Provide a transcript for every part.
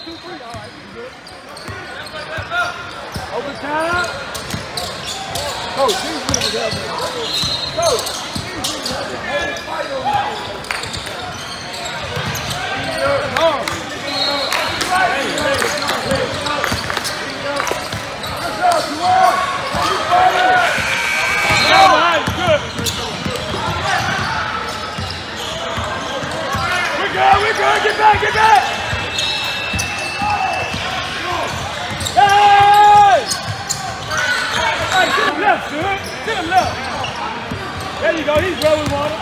2, 3. All right, good. Overtime. Coach, these niggas have been. Coach, these niggas have been whole fight on that. Come on. Let's go, Juwan. Keep fighting. Good. We're good. Get back. Hey! Hey, to the left, dude. To the left. There you go. He's where we want him.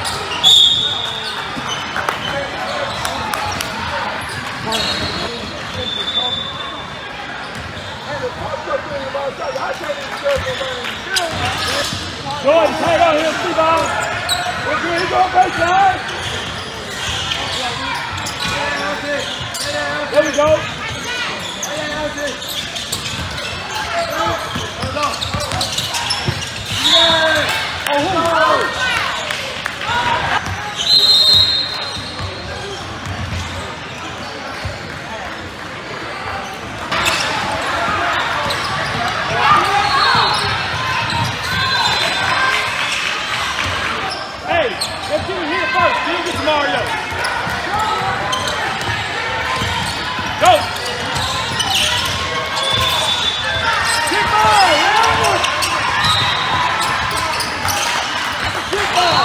Jordan, tight on here, Steve-O. We're good. He's going baseline. There we go. Hey, let's get him here first. Then get to Mario. Go! Keep on! Keep on!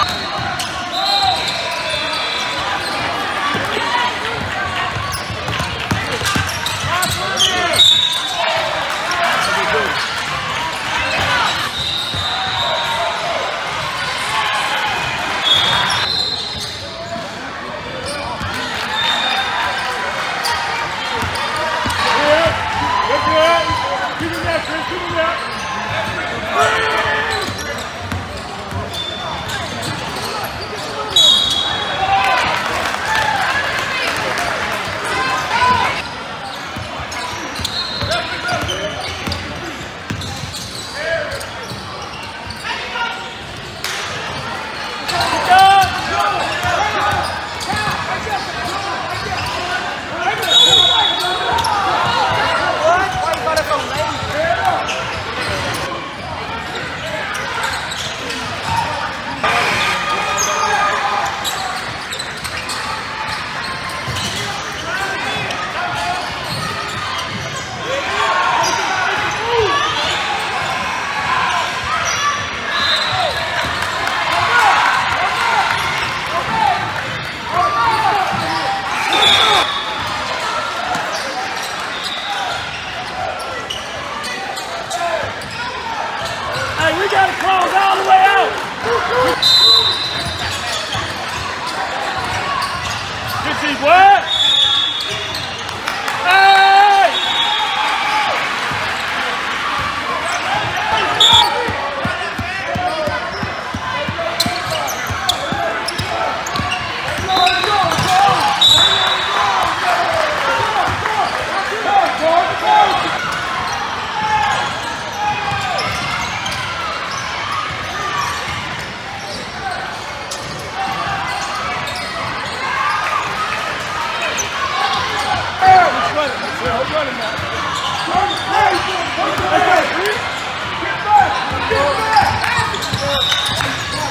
We got to close all the way out. Good see what? Hey! Get back!